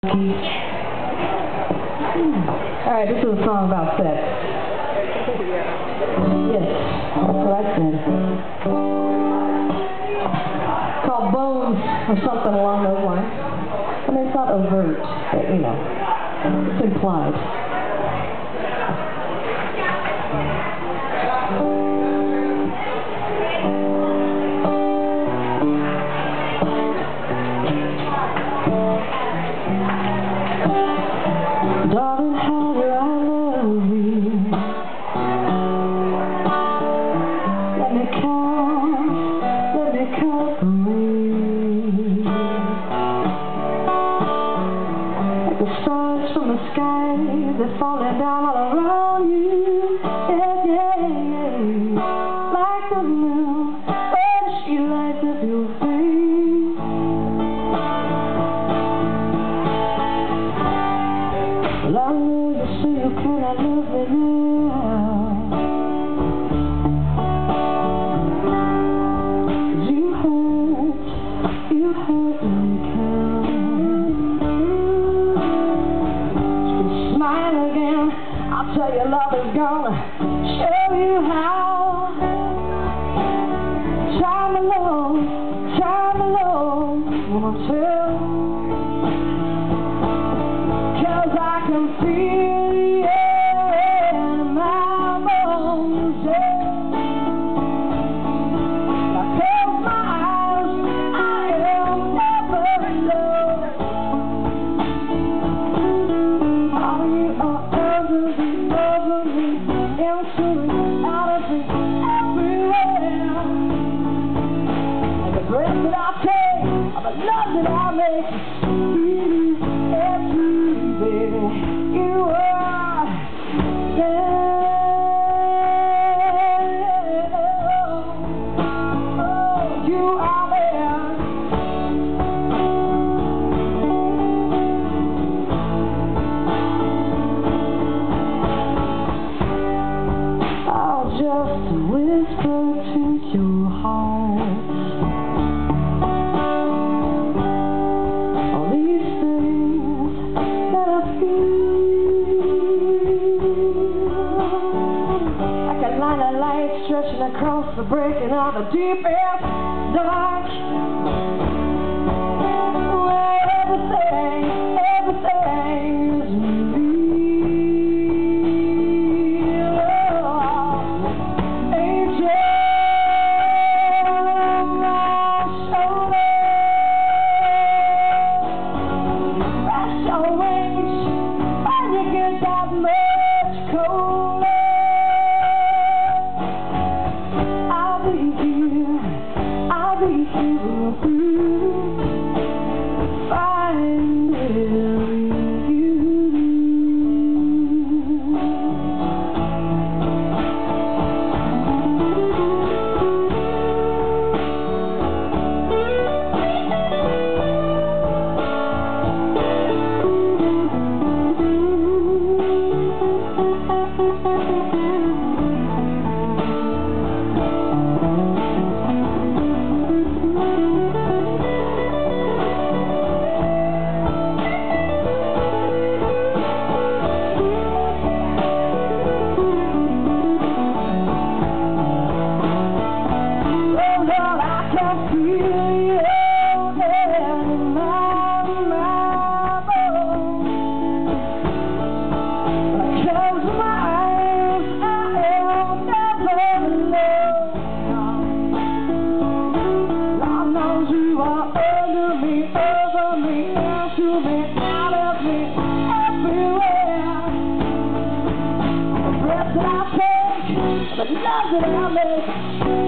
Alright, this is a song about sex. Yes, that's what I said. It's called Bones, or something along those lines. I mean, it's not overt, but, you know, it's implied. Darling, how do I love you? Let me count the rain. Like the stars from the sky, they're falling down all around you. Yeah, yeah, yeah. Like the moon, when she lights up your face. Well, I know you say you cannot love me now. You hurt me, count. So smile again, I'll tell you love is gonna show you how. Time alone, won't tell. 'Cause I can feel it in my bones, yeah. I close my eyes, I am never alone. How you are over me, into me, out of me, everywhere. Like the breath that I take, of the love that I make, baby, you are there. Oh, you are there. I'll just whisper to your heart all these things that I feel. Like a line of light stretching across the breaking of the deepest dark, where everything is real. Angel on my shoulder, rest your wings when you get that much colder. I'll be here with you, finding you. The love that I make